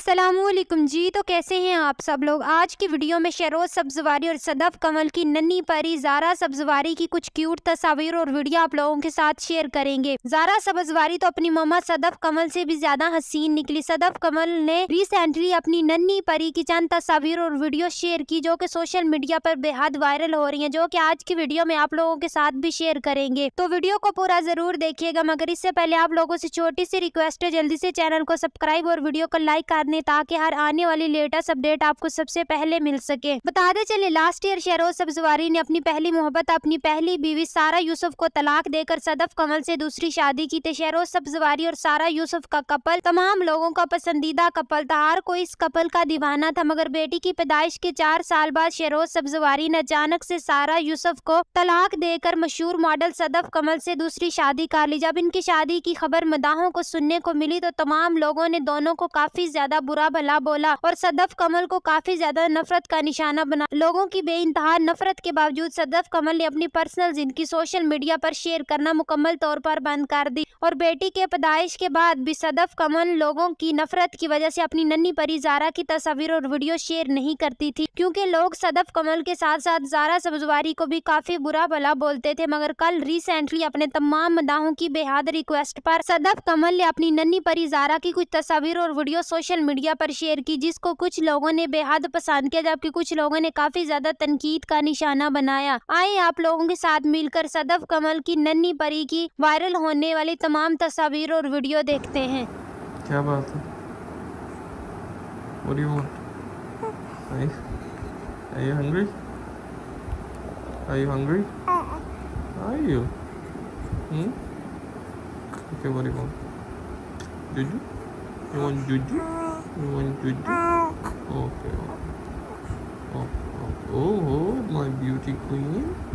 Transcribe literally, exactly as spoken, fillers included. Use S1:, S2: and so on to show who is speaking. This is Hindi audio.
S1: अस्सलामुअलैकुम जी। तो कैसे हैं आप सब लोग। आज की वीडियो में शहरोज सब्जवारी और सदफ कमल की नन्ही परी ज़ारा सब्जवारी की कुछ क्यूट तस्वीर और वीडियो आप लोगों के साथ शेयर करेंगे। ज़ारा सब्जवारी तो अपनी मम्मा सदफ कमल से भी ज्यादा हसीन निकली। सदफ कमल ने रिसेंटली अपनी नन्ही परी की चंद तस्वीर और वीडियो शेयर की जो कि सोशल मीडिया पर बेहद वायरल हो रही है, जो कि आज की वीडियो में आप लोगों के साथ भी शेयर करेंगे। तो वीडियो को पूरा जरूर देखिएगा, मगर इससे पहले आप लोगों से छोटी सी रिक्वेस्ट है, जल्दी से चैनल को सब्सक्राइब और वीडियो को लाइक करने ताकि हर आने वाली लेटेस्ट अपडेट आपको सबसे पहले मिल सके। बताते चले लास्ट ईयर शहरोज सब्जवारी ने अपनी पहली मोहब्बत अपनी पहली बीवी सारा यूसुफ को तलाक देकर सदफ कमल से दूसरी शादी की थी। शहरोज सब्जवारी और सारा यूसुफ का कपल तमाम लोगों का पसंदीदा कपल था, हर कोई इस कपल का दीवाना था। मगर बेटी की पैदाइश के चार साल बाद शहरोज सब्जवारी ने अचानक से सारा यूसुफ को तलाक देकर मशहूर मॉडल सदफ कमल से दूसरी शादी कर ली। जब इनकी शादी की खबर मदाहों को सुनने को मिली तो तमाम लोगों ने दोनों को काफी ज्यादा बुरा भला बोला और सदफ कमल को काफी ज्यादा नफरत का निशाना बना। लोगों की बेइंतहा नफरत के बावजूद सदफ कमल ने अपनी पर्सनल जिंदगी सोशल मीडिया पर शेयर करना मुकम्मल तौर पर बंद कर दी और बेटी के पैदाइश के बाद भी सदफ कमल लोगों की नफरत की वजह से अपनी नन्ही परी ज़ारा की तस्वीर और वीडियो शेयर नहीं करती थी, क्योंकि लोग सदफ कमल के साथ साथ ज़ारा सब्जवारी को भी काफी बुरा भला बोलते थे। मगर कल रिसेंटली अपने तमाम मदाहों की बेहद रिक्वेस्ट पर सदफ कमल ने अपनी नन्ही परी ज़ारा की कुछ तस्वीर और वीडियो सोशल मीडिया पर शेयर की, जिसको कुछ लोगों ने बेहद पसंद किया जबकि कुछ लोगों ने काफी ज्यादा तनकीद का निशाना बनाया। आए आप लोगों के साथ मिलकर सदफ कमल की नन्ही परी की वायरल होने वाली तमाम तस्वीर और वीडियो देखते हैं।
S2: क्या बात है? What do you want? Are you, are you hungry? Are you hungry? Are you? Hmm? Okay, what do you want? Juju? You want juju? You want juju? Okay. Oh, oh, oh, my beauty queen.